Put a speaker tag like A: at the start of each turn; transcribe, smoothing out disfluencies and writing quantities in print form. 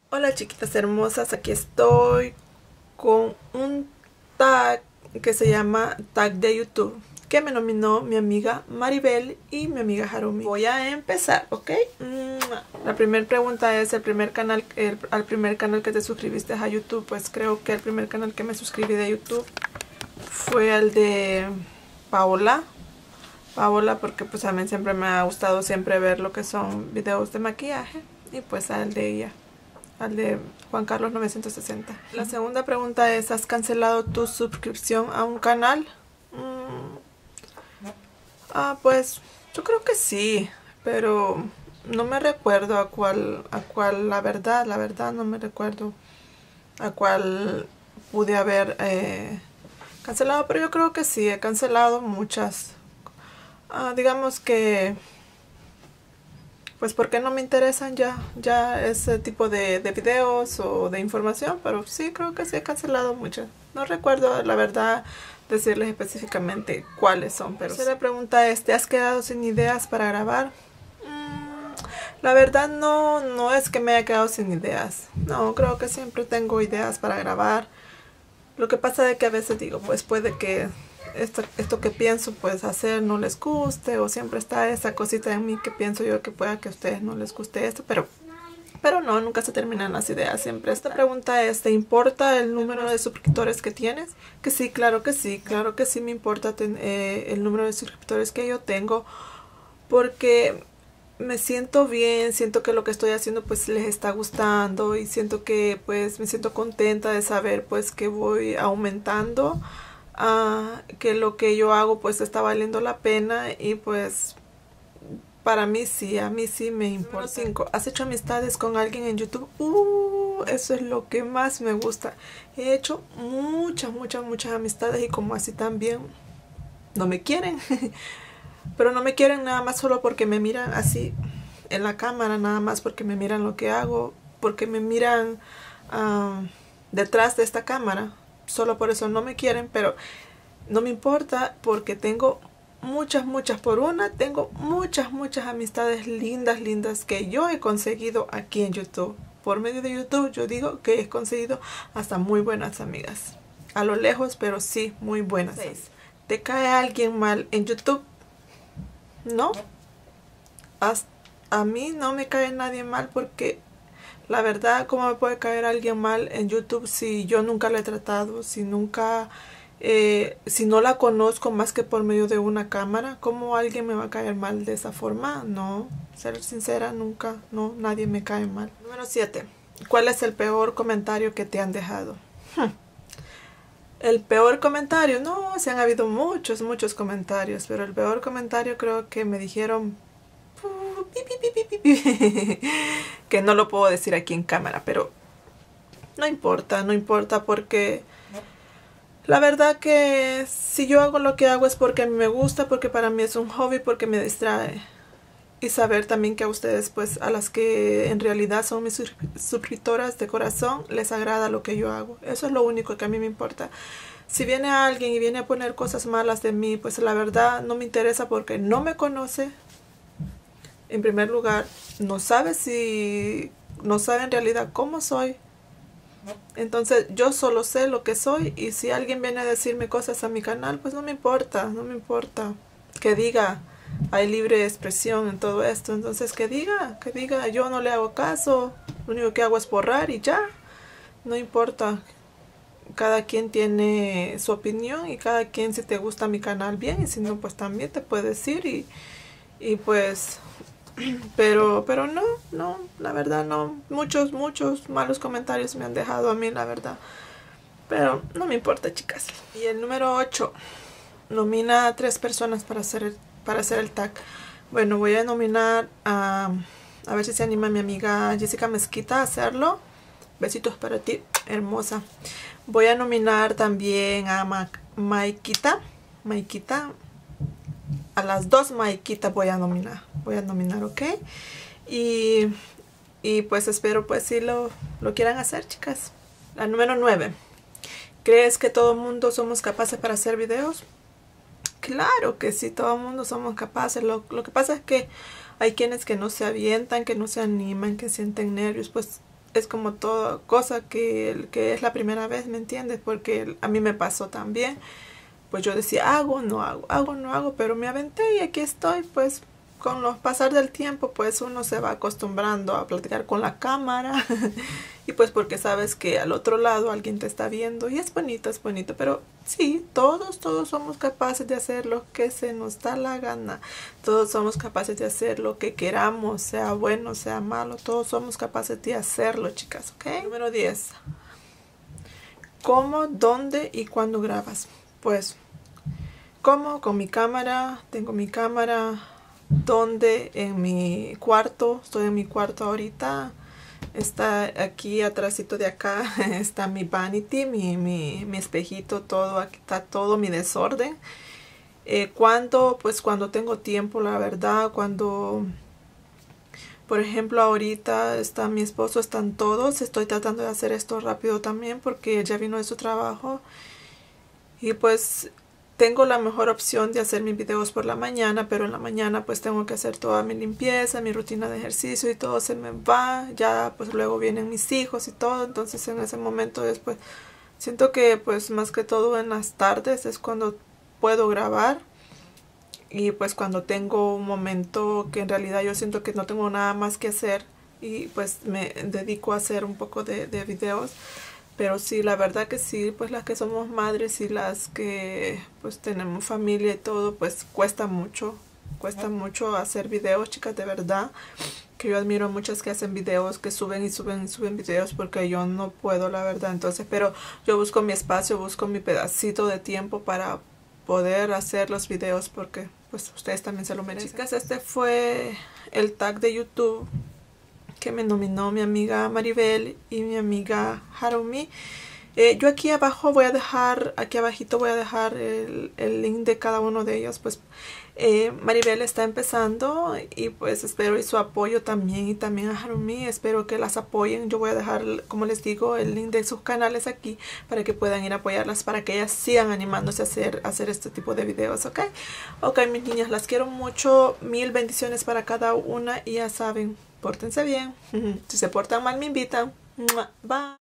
A: Hola chiquitas hermosas, aquí estoy con un tag que se llama tag de YouTube que me nominó mi amiga Maribel y mi amiga Harumi. Voy a empezar, ¿ok? La primera pregunta es al primer canal que te suscribiste a YouTube. Pues creo que el primer canal que me suscribí de YouTube fue el de Paola, porque pues a mí siempre me ha gustado siempre ver lo que son videos de maquillaje, y pues al de ella, al de Juan Carlos 960. La segunda pregunta es: ¿has cancelado tu suscripción a un canal? Pues yo creo que sí, pero no me recuerdo a cuál, la verdad no me recuerdo a cuál pude haber cancelado, pero yo creo que sí, he cancelado muchas. Digamos que pues porque no me interesan ya ese tipo de videos o de información, pero sí creo que sí he cancelado muchas. No recuerdo la verdad decirles específicamente cuáles son, pero sí. La pregunta es: ¿te has quedado sin ideas para grabar? La verdad no es que me haya quedado sin ideas. No, creo que siempre tengo ideas para grabar. Lo que pasa es que a veces digo, pues puede que esto que pienso pues hacer no les guste, o siempre está esa cosita en mí que pienso yo que pueda que a ustedes no les guste esto, pero no, nunca se terminan las ideas, siempre. Esta pregunta es: ¿te importa el número de suscriptores que tienes? Que sí, claro que sí, me importa el número de suscriptores que yo tengo, porque me siento bien, siento que lo que estoy haciendo pues les está gustando, y siento que pues me siento contenta de saber pues que voy aumentando, que lo que yo hago pues está valiendo la pena, y pues para mí sí, a mí sí me importa. 5. ¿Has hecho amistades con alguien en YouTube? Eso es lo que más me gusta. He hecho muchas amistades, y como así también no me quieren. Pero no me quieren nada más solo porque me miran así en la cámara, nada más porque me miran lo que hago, porque me miran detrás de esta cámara. Solo por eso no me quieren, pero no me importa, porque tengo tengo muchas amistades lindas que yo he conseguido aquí en YouTube. Por medio de YouTube yo digo que he conseguido hasta muy buenas amigas. A lo lejos, pero sí, muy buenas. 6. ¿Te cae alguien mal en YouTube? No, a mí no me cae nadie mal, porque la verdad, ¿cómo me puede caer alguien mal en YouTube si yo nunca la he tratado, si no la conozco más que por medio de una cámara? ¿Cómo alguien me va a caer mal de esa forma? No, ser sincera, nunca, no, nadie me cae mal. Número 7. ¿Cuál es el peor comentario que te han dejado? El peor comentario, no, se han habido muchos comentarios, pero el peor comentario creo que me dijeron que no lo puedo decir aquí en cámara, pero no importa, porque la verdad que si yo hago lo que hago es porque a mí me gusta, porque para mí es un hobby, porque me distrae. Y saber también que a ustedes, pues a las que en realidad son mis suscriptoras de corazón, les agrada lo que yo hago. Eso es lo único que a mí me importa. Si viene alguien y viene a poner cosas malas de mí, pues la verdad no me interesa, porque no me conoce. En primer lugar, no sabe en realidad cómo soy. Entonces yo solo sé lo que soy, y si alguien viene a decirme cosas a mi canal, pues no me importa. Que diga, hay libre expresión en todo esto, entonces que diga, yo no le hago caso, lo único que hago es borrar y ya, no importa. Cada quien tiene su opinión, y cada quien, si te gusta mi canal, bien, y si no, pues también te puedes ir, y pues pero no, la verdad no. Muchos malos comentarios me han dejado a mí, la verdad, pero no me importa, chicas. Y el número 8. Nomina a 3 personas para hacer el tag. Bueno, voy a nominar a ver si se anima mi amiga Jessica Mezquita a hacerlo. Besitos para ti, hermosa. Voy a nominar también a Maikita. A las 2 Maiquitas voy a nominar, ¿ok? Y pues espero pues si lo quieran hacer, chicas. La número 9. ¿Crees que todo el mundo somos capaces para hacer videos? Claro que sí, todo el mundo somos capaces. Lo que pasa es que hay quienes que no se avientan, que no se animan, que sienten nervios. Pues es como toda cosa que es la primera vez, ¿me entiendes? Porque a mí me pasó también. Pues yo decía, hago, no hago, hago, no hago, pero me aventé y aquí estoy. Pues con los pasar del tiempo, pues uno se va acostumbrando a platicar con la cámara y pues porque sabes que al otro lado alguien te está viendo y es bonito, pero sí, todos somos capaces de hacer lo que se nos da la gana, todos somos capaces de hacer lo que queramos, sea bueno, sea malo, todos somos capaces de hacerlo, chicas, ¿ok? Número 10. ¿Cómo, dónde y cuándo grabas? Pues, ¿cómo? Con mi cámara, tengo mi cámara. ¿Dónde? En mi cuarto, estoy en mi cuarto ahorita. Está aquí atrásito de acá, está mi vanity, mi espejito, todo, aquí está todo mi desorden. Cuando, pues cuando tengo tiempo, la verdad, cuando, por ejemplo, ahorita está mi esposo, están todos, estoy tratando de hacer esto rápido también porque ya vino de su trabajo. Y pues tengo la mejor opción de hacer mis videos por la mañana, pero en la mañana pues tengo que hacer toda mi limpieza, mi rutina de ejercicio y todo se me va. Ya pues luego vienen mis hijos y todo, entonces en ese momento después siento que pues más que todo en las tardes es cuando puedo grabar. Y pues cuando tengo un momento que en realidad yo siento que no tengo nada más que hacer y pues me dedico a hacer un poco de videos. Pero sí, la verdad que sí, pues las que somos madres y las que pues tenemos familia y todo, pues cuesta mucho hacer videos, chicas, de verdad. Que yo admiro a muchas que hacen videos, que suben y suben y suben videos porque yo no puedo, la verdad. Entonces, pero yo busco mi espacio, busco mi pedacito de tiempo para poder hacer los videos porque pues ustedes también se lo merecen. Chicas, este fue el tag de YouTube que me nominó mi amiga Maribel y mi amiga Harumi. Yo aquí abajo voy a dejar, aquí abajito voy a dejar el link de cada uno de ellos. Pues Maribel está empezando y pues espero y su apoyo también, y también a Harumi, espero que las apoyen. Yo voy a dejar, como les digo, el link de sus canales aquí para que puedan ir a apoyarlas, para que ellas sigan animándose a hacer este tipo de videos, ¿ok? Ok, mis niñas, las quiero mucho, 1000 bendiciones para cada una y ya saben, pórtense bien. Si se portan mal me invitan. Bye.